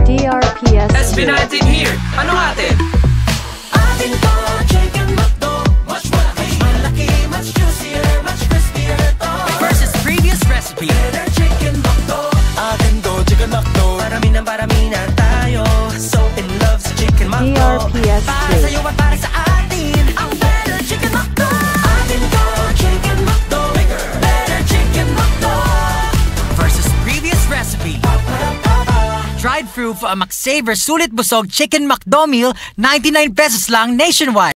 DRPS SB19 here. Ano atin? Atin to, chicken McDo. Much malaki, much juicier, much crispier to. Versus previous recipe. Better chicken McDo. Atin to, chicken McDo. Parami na tayo. So in love sa chicken McDo. DRPS Para sa'yo at para sa atin. Ang better chicken McDo. Atin to, chicken McDo. Better chicken McDo. Versus previous recipe. Drive through for a McSaver Sulit Busog Chicken McDo meal, 99 pesos lang nationwide.